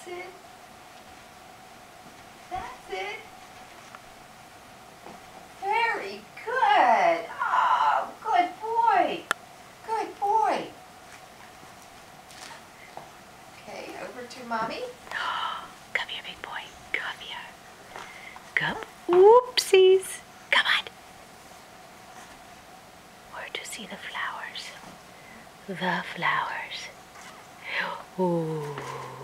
it. That's it. Very good. Oh, good boy. Good boy. Okay, over to Mommy. Come here, big boy. Come here. Come. Oopsies. Come on. Where to see the flowers? The flowers. Ooh.